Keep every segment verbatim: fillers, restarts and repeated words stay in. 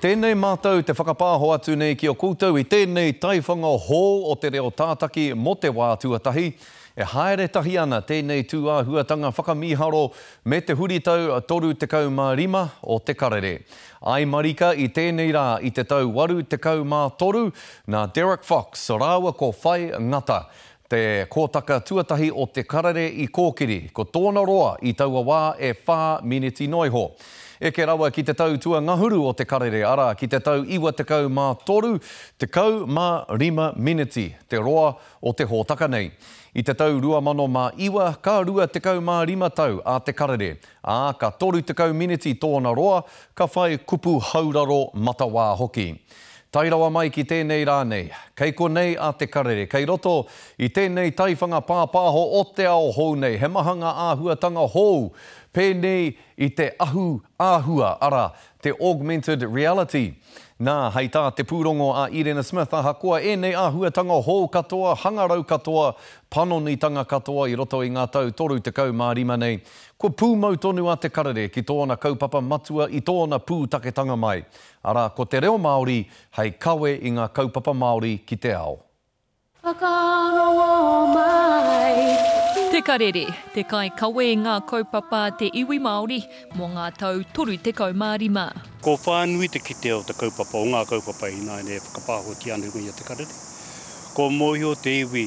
tēnei mātou te whakapāho atu nei ki o koutou I tēnei taiwhanga hō o te reo tātaki mo te wā tuatahi. E haere tahi ana tēnei tūāhuatanga whakamiharo me te huritau toru te kau mā rima o Te Karere. Ai marika I tēnei rā I te tau waru te kau mā toru nā Derek Fox, rāua ko Whai Ngata. Te kōtaka tuatahi o Te Karere I kōkiri, ko tōna roa I taua wā e whā miniti noiho. E ke rawa ki te tau tua ngahuru o Te Karere, ara ki te tau iwa te kau mā toru, te kau mā rima miniti, te roa o te hōtaka nei. I te tau rua mano mā iwa, ka rua te kau mā rima tau a Te Karere. Ā, ka toru te kau miniti tōna roa, ka whai kupu hauraro matawā hoki. Tairawa mai ki tēnei rā nei, kei ko nei a Te Karere, kei roto I tēnei taiwhanga pāpāho o te ao hou nei, he mahanga āhuatanga hou, pēnei I te ahu āhua, ara, te augmented reality. Nā, hei tā te pūrongo a Irena Smith, aha koa e nei āhuatanga hou katoa, hangarau katoa, panonitanga katoa I roto I ngā tau toru te kau mā rima nei. Ko pūmau tonu a Te Karere ki tōna kaupapa matua I tōna pūtaketanga mai. Ara, ko te reo Māori, hei kawe I ngā kaupapa Māori ki te ao. Te Karere, te kai kawe ngā kaupapa te iwi Māori mō ngā tau toru te kau mā rima. Ko whānui te kite o te kaupapa o ngā kaupapa I nai ne whakapāho ki anu i Te Karere. Ko mōhio te iwi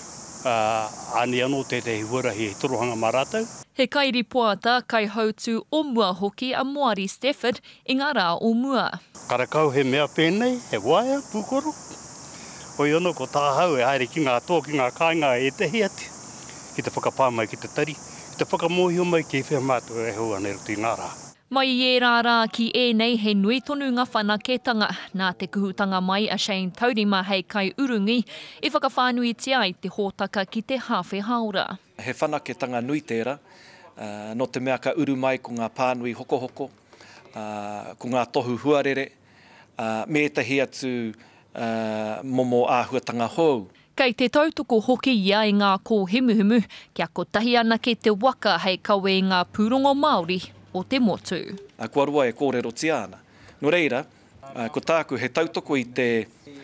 uh, ane anō te te hiwarahi e torohanga mā rātau. He kairi poata kai hautu o mua hoki a Moari Stafford I ngā rā o mua. Karakau he mea pēnei, he waia, pūkoro. Hoi ono ko tāhau e haere ki ngā tō, ki ngā kāinga e tehi ati. Ki te whakapāmai ki te tari, ki te whakamohio mai ki whea mātua e hua nei ruti ngā rā. Mai I e rā rā ki e nei he nui tonu ngā whanaketanga nā te kuhutanga mai a Shane Taurima hei kai urungi I whakawhānuitia I te hōtaka ki te hawhe haura. He whanaketanga nui tērā, uh, no te mea ka uru mai ko ngā pānui hoko hoko, uh, ko ngā tohu huarere, uh, me tahi atu uh, momo āhuatanga hou. Kei te tautoko hoki ia I ngā kō himuhimu, kia ko tahi ana ke te waka hei kawe I ngā pūrongo Māori o te motu. Uh, kua rua e kōrero tiana. No reira, uh, ko tāku he tautoko I te,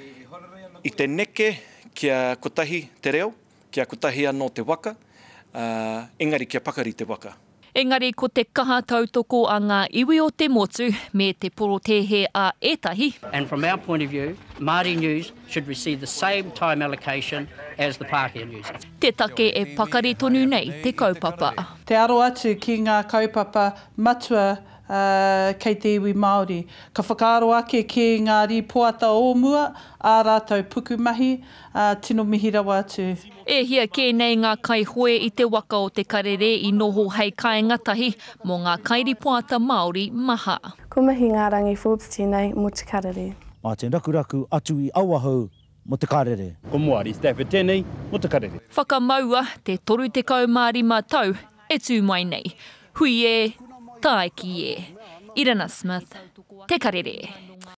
I te neke kia ko tahi te reo, kia ko tahi anō te waka, uh, engari kia pakari te waka. Engari ko te kaha tautoko a ngā iwi o te motu me te porotehe a etahi. And from our point of view, Māori News should receive the same time allocation as the Pākehā News. Te take e pakari tonu nei te kaupapa. Te aro atu ki ngā kaupapa matua uh, kei te iwi Māori. Ka whakaaro ake ki ngā ripoata o mua, ā rātou puku mahi, uh, tino mihi rawa atu. E hia ke nei ngā kai hoe I te waka o Te Karere I noho hei Whai Ngatahi mō ngā kairipoata Māori maha. Ko mihi ngā rangi Forbes tēnei mo Te Karere. Mā te rakuraku atu I auahau mo Te Karere. Ko Moari Stafford tēnei mo Te Karere. Whakamaua te toru te kau mā rima tau e tū mai nei. Hui e, tae ki e. Irena Smith, Te Karere.